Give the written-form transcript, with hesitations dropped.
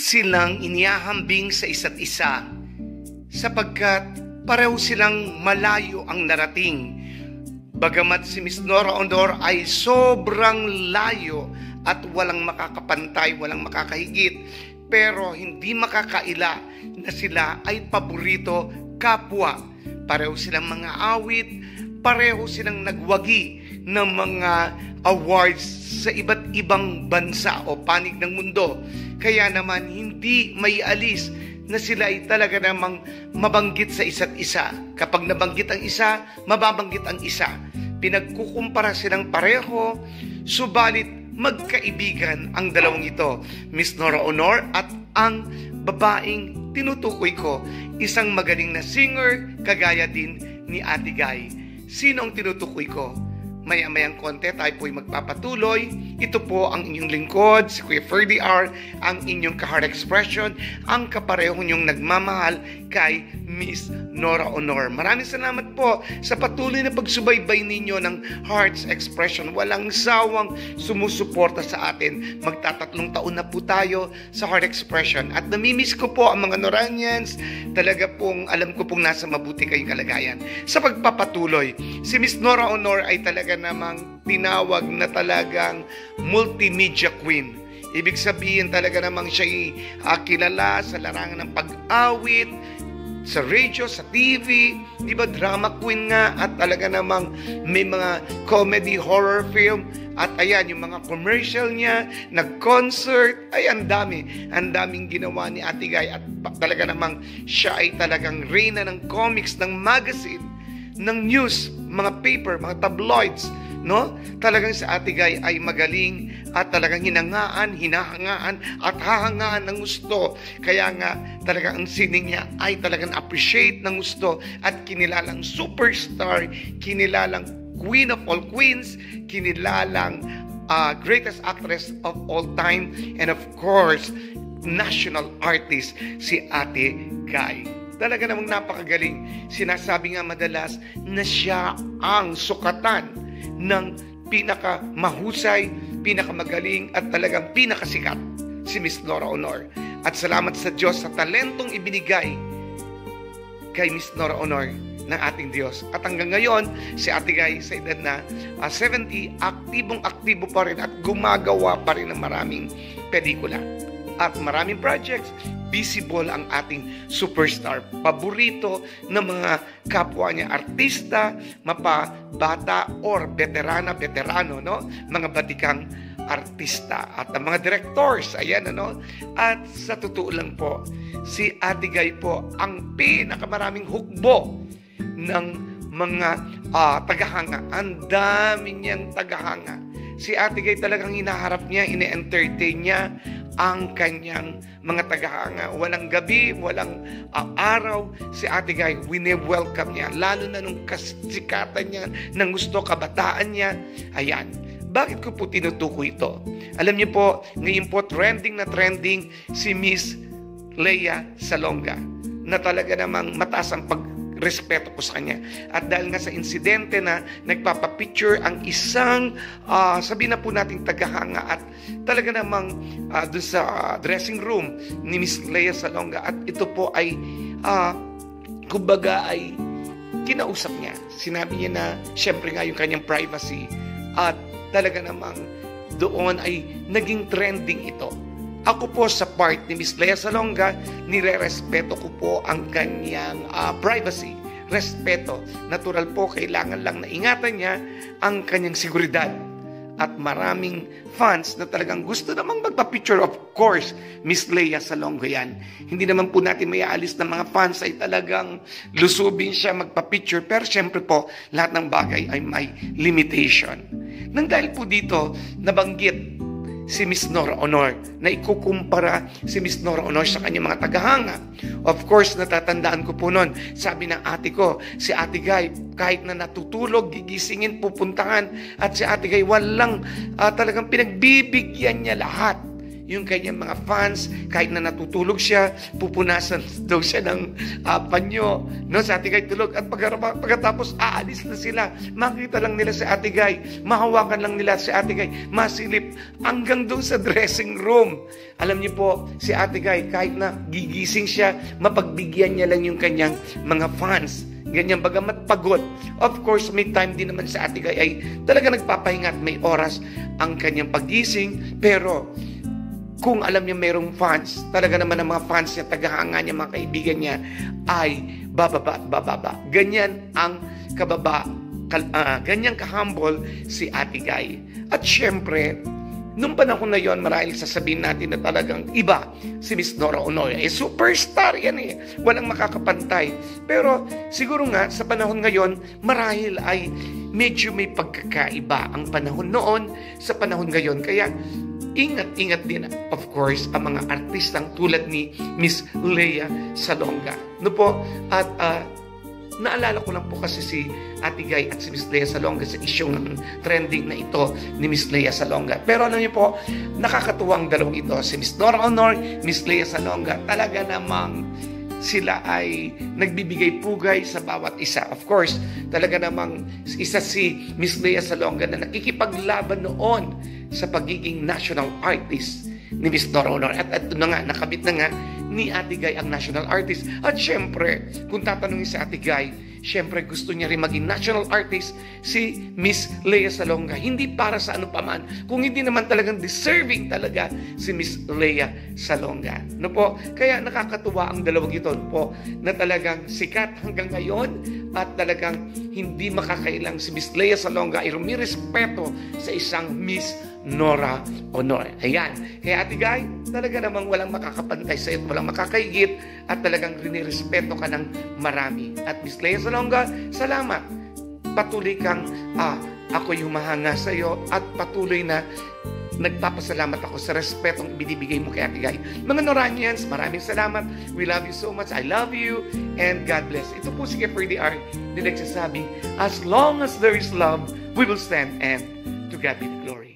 silang inihahambing sa isa't isa sapagkat pareho silang malayo ang narating. Bagamat si Miss Nora Honor ay sobrang layo at walang makakapantay, walang makakahigit, pero hindi makakaila na sila ay paborito kapwa. Pareho silang mga awit, pareho silang nagwagi ng mga awards sa iba't ibang bansa o panig ng mundo. Kaya naman hindi may alis na sila ay talaga namang mabanggit sa isa't isa. Kapag nabanggit ang isa, mababanggit ang isa. Pinagkukumpara silang pareho, subalit magkaibigan ang dalawang ito, Miss Nora Honor at ang babaeng tinutukoy ko, isang magaling na singer kagaya din ni Ate Guy. Sino ang tinutukoy ko? Maya-mayang konti tayo po'y magpapatuloy. Ito po ang inyong lingkod, si Kuya Ferdy R, ang inyong ka-heart expression, ang kapareho niyong nagmamahal kay Miss Nora Honor. Maraming salamat po sa patuloy na pagsubaybay ninyo ng Hearts Expression. Walang sawang sumusuporta sa atin. Magtatatlong taon na po tayo sa Heart Expression. At namimiss ko po ang mga Noranians. Talaga pong alam ko pong nasa mabuti kayong kalagayan. Sa pagpapatuloy, si Miss Nora Honor ay talaga namang tinawag na talagang multimedia queen. Ibig sabihin talaga namang siya kilala sa larangan ng pag-awit, sa radio, sa TV, di ba, drama queen nga, at talaga namang may mga comedy, horror film, at ayan, yung mga commercial niya, nag-concert, ay ang daming ginawa ni Ate Guy, at talaga namang siya ay talagang reyna ng comics, ng magazine, ng news, mga paper, mga tabloids, no? Talagang si Ate Guy ay magaling at talagang hinahangaan at hahangaan ng gusto. Kaya nga talagang ang sining niya ay talagang appreciate ng gusto at kinilalang superstar, kinilalang queen of all queens, kinilalang greatest actress of all time, and of course, national artist si Ate Guy. Talaga namang napakagaling. Sinasabi nga madalas na siya ang sukatan ng pinakamahusay, pinakamagaling at talagang pinakasikat, si Miss Nora Honor. At salamat sa Diyos sa talentong ibinigay kay Miss Nora Honor ng ating Diyos. At hanggang ngayon, si Ate Guy sa edad na 70, aktibong-aktibo pa rin at gumagawa pa rin ng maraming pelikula at maraming projects. Visible ang ating superstar. Paborito ng mga kapwa niya artista, mapabata or veterano, no? Mga batikang artista at ang mga directors, ayan, ano? At sa totoo lang po, si Ate Guy po ang pinakamaraming hukbo ng mga tagahanga. Ang dami niyang tagahanga. Si Ate Guy talagang hinaharap niya, ine-entertain niya ang kanyang mga tagahanga. Walang gabi, walang araw, si Ate Guy, wini-welcome niya. Lalo na nung kasikatan niya, ng gusto, kabataan niya. Ayan. Bakit ko po tinutukoy ito? Alam niyo po, ngayon po trending na trending si Miss Lea Salonga, na talaga namang mataas ang respeto ko sa kanya. At dahil nga sa insidente na nagpapapicture ang isang sabihin na po nating tagahanga at talaga namang doon sa dressing room ni Miss Lea Salonga, at ito po ay kumbaga ay kinausap niya. Sinabi niya na syempre nga yung kanyang privacy, at talaga namang doon ay naging trending ito. Ako po sa part ni Miss Lea Salonga, nire-respeto ko po ang kanyang privacy. Respeto. Natural po, kailangan lang na ingatan niya ang kanyang seguridad. At maraming fans na talagang gusto namang magpa-picture, of course, Miss Lea Salonga yan. Hindi naman po natin may aalis na mga fans ay talagang lusubin siya magpa-picture. Pero syempre po, lahat ng bagay ay may limitation. Nang dahil po dito, nabanggit si Miss Nora Honor, na ikukumpara si Miss Nora Honor sa kanyang mga tagahanga. Of course, natatandaan ko po noon, sabi ng ate ko, si Ate Guy, kahit na natutulog, gigisingin, pupuntahan, at si Ate Guy, walang talagang pinagbibigyan niya lahat yung kanyang mga fans, kahit na natutulog siya, pupunasan daw siya ng panyo, no, sa Ate Guy tulog. At pagkatapos, aalis na sila. Makita lang nila si Ate Guy, mahawakan lang nila si Ate Guy, masilip hanggang doon sa dressing room. Alam niyo po, si Ate Guy, kahit na gigising siya, mapagbigyan niya lang yung kanyang mga fans. Ganyan, bagamat pagod. Of course, may time din naman sa Ate Guy ay talaga nagpapahinga at may oras ang kanyang paggising. Pero kung alam niya mayroong fans, talaga naman ang mga fans niya, tagahanga niya, mga kaibigan niya, ay bababa at bababa. Ganyan ang ganyan ka-humble si Ate Guy. At syempre, nung panahon na yon, marahil sasabihin natin na talagang iba si Miss Nora Honor. Superstar yan eh. Walang makakapantay. Pero siguro nga sa panahon ngayon, marahil ay medyo may pagkakaiba ang panahon noon sa panahon ngayon. Kaya ingat-ingat din, of course, ang mga artistang tulad ni Miss Lea Salonga. No po? At naalala ko lang po kasi si Ate Guy at si Miss Lea Salonga sa isyong trending na ito ni Miss Lea Salonga. Pero alam niyo po, nakakatuwang dalawang ito. Si Miss Nora Honor, Miss Lea Salonga, talaga namang sila ay nagbibigay pugay sa bawat isa. Of course, talaga namang isa si Miss Lea Salonga na nakikipaglaban noon sa pagiging national artist ni Miss Nora Honor. At ito na nga, nakabit na nga ni Ate Guy ang national artist. At syempre, kung tatanungin sa Ate Guy, syempre gusto niya rin maging national artist si Miss Lea Salonga. Hindi para sa ano paman, kung hindi naman talagang deserving talaga si Miss Lea Salonga. No po? Kaya nakakatuwa ang dalawang ito po na talagang sikat hanggang ngayon at talagang hindi makakailang si Miss Lea Salonga ay rumirespeto sa isang Miss Nora Honor. Ayan. Kaya Ate Guy, talaga namang walang makakapantay sa iyo, walang makakaigit at talagang rinirespeto ka ng marami. At Miss Lea Salonga, salamat. Patuloy kang ako'y humahanga sa iyo at patuloy na nagpapasalamat ako sa respetong binibigay mo kay Ate Guy. Mga Noranians, maraming salamat. We love you so much. I love you and God bless. Ito po si Ferdy R. na nagsasabi, as long as there is love, we will stand and to God be the glory.